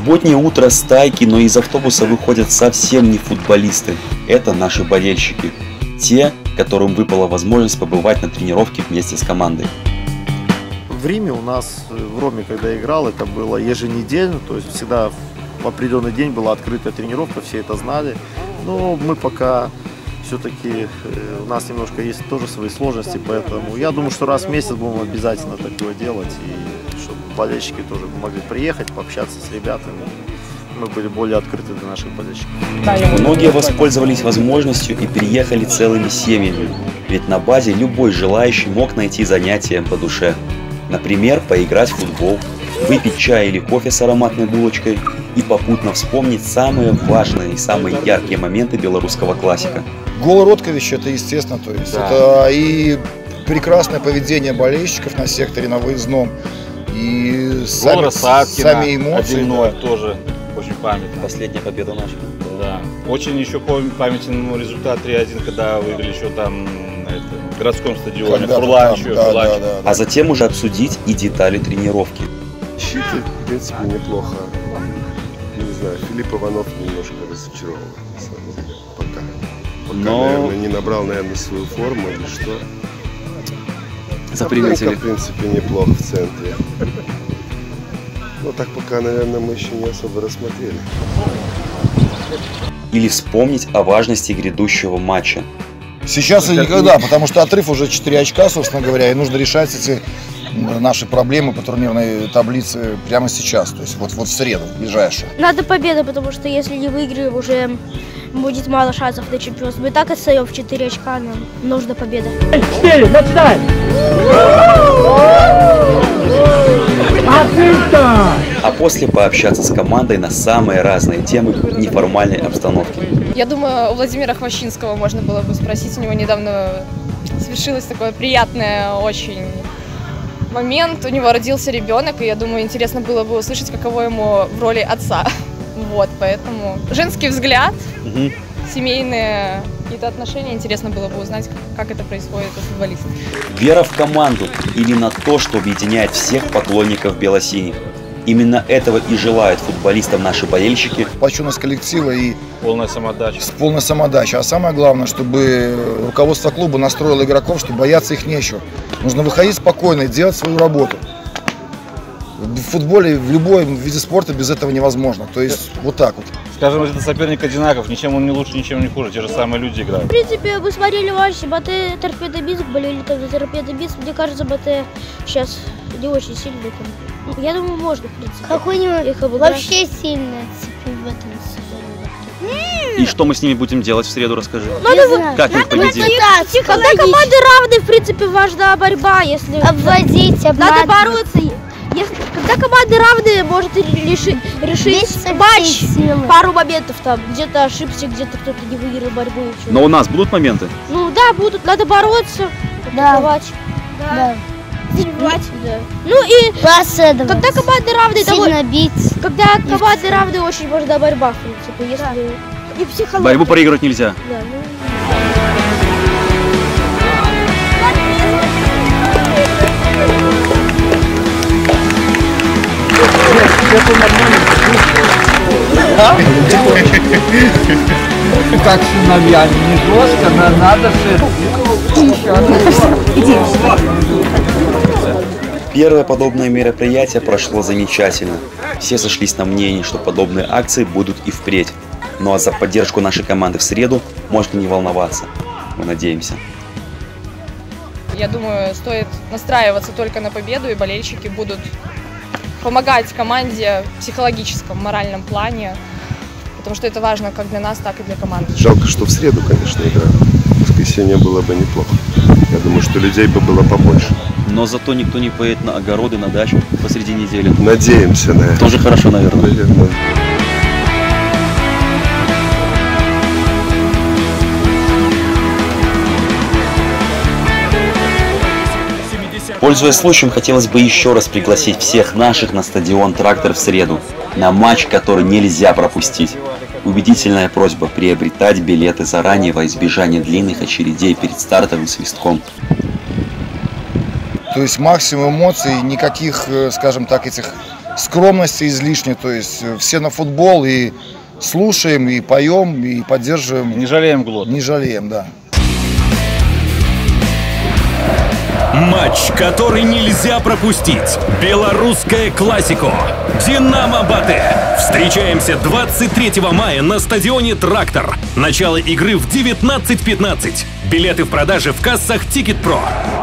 субботнее утро стайки, но из автобуса выходят совсем не футболисты. Это наши болельщики. Те, которым выпала возможность побывать на тренировке вместе с командой. В Риме у нас, в Роме, когда я играл, это было еженедельно, то есть всегда в определенный день была открытая тренировка, все это знали. Но мы пока все-таки, у нас немножко есть тоже свои сложности, поэтому я думаю, что раз в месяц будем обязательно такое делать, и чтобы болельщики тоже могли приехать, пообщаться с ребятами. Мы были более открыты для наших болельщиков. Многие воспользовались возможностью и переехали целыми семьями, ведь на базе любой желающий мог найти занятия по душе. Например, поиграть в футбол, выпить чай или кофе с ароматной булочкой и попутно вспомнить самые важные и самые яркие моменты белорусского классика. Гол Ротковича — это естественно, то есть это и прекрасное поведение болельщиков на секторе, на выездном, и сами эмоции. 1-0 тоже очень памятный. Последняя победа наша. Да. Очень еще памятен результат 3-1, когда выиграли еще там в городском стадионе. Фурлан еще. Да. А затем уже обсудить и детали тренировки. Щиты, в принципе, неплохо. Не знаю, Филипп Иванов немножко разочарован, на самом деле, пока. Наверное, не набрал, наверное, свою форму или что. Заприметили. В принципе, неплохо в центре. Но так пока, наверное, мы еще не особо рассмотрели. Или вспомнить о важности грядущего матча. Сейчас и никогда, потому что отрыв уже 4 очка, собственно говоря, и нужно решать эти наши проблемы по турнирной таблице прямо сейчас, то есть вот в среду, в ближайшую. Надо победа, потому что если не выиграем, уже будет мало шансов на чемпионство. Мы и так отстаем в 4 очка, нам нужна победа. 4, начинай! А после пообщаться с командой на самые разные темы в неформальной обстановке. Я думаю, у Владимира Хвощинского можно было бы спросить, у него недавно свершилось такое приятное очень момент, у него родился ребенок, и я думаю, интересно было бы услышать, каково ему в роли отца. Вот, поэтому женский взгляд, семейные какие-то отношения, интересно было бы узнать, как это происходит у футболистов. Вера в команду или на то, что объединяет всех поклонников белосиних. Именно этого и желают футболистам наши болельщики. Сплоченность коллектива и полная самодача. Полная самодача. А самое главное, чтобы руководство клуба настроило игроков, что бояться их нечего. Нужно выходить спокойно и делать свою работу. В футболе, в любом виде спорта без этого невозможно. То есть вот так вот. Скажем, это соперник одинаков, ничем он не лучше, ничем не хуже, те же самые люди играют. В принципе, вы смотрели матч БТ Торпедо-Биск, болели там за Торпедо-Биск. Мне кажется, БТ сейчас не очень сильный. Я думаю, можно, в принципе. Какой-нибудь вообще сильный в этом сезоне. И что мы с ними будем делать в среду, расскажи. Как мы их победим? Когда команды равны, в принципе, важна борьба. Если Обводить, надо бороться. Когда команды равны, может решить матч, пару моментов там. Где-то ошибся, где-то кто-то не выиграл борьбу. Но у нас будут моменты? Ну да, будут. Надо бороться, атаковать. Да. Да. Ну и когда команды равны, сильно бить. Когда команды равны, очень важна борьба, в принципе. Если и психология. Борьбу проигрывать нельзя. Да, Как сыновья, не жестко, но надо Первое подобное мероприятие прошло замечательно. Все сошлись на мнении, что подобные акции будут и впредь. Ну а за поддержку нашей команды в среду можно не волноваться. Мы надеемся. Я думаю, стоит настраиваться только на победу, и болельщики будут помогать команде в психологическом, моральном плане, потому что это важно как для нас, так и для команды. Жалко, что в среду, конечно, игра. В воскресенье было бы неплохо. Я думаю, что людей бы было побольше. Но зато никто не поедет на огороды, на дачу посреди недели. Надеемся на это. Тоже хорошо, наверное. Пользуясь случаем, хотелось бы еще раз пригласить всех наших на стадион «Трактор» в среду, на матч, который нельзя пропустить. Убедительная просьба приобретать билеты заранее во избежание длинных очередей перед стартовым свистком. То есть максимум эмоций, никаких, скажем так, этих скромности излишней. То есть все на футбол и слушаем, и поем, и поддерживаем. Не жалеем глотку. Не жалеем, да. Матч, который нельзя пропустить. Белорусская классико. Динамо Батэ. Встречаемся 23 мая на стадионе «Трактор». Начало игры в 19:15. Билеты в продаже в кассах Тикет.Про.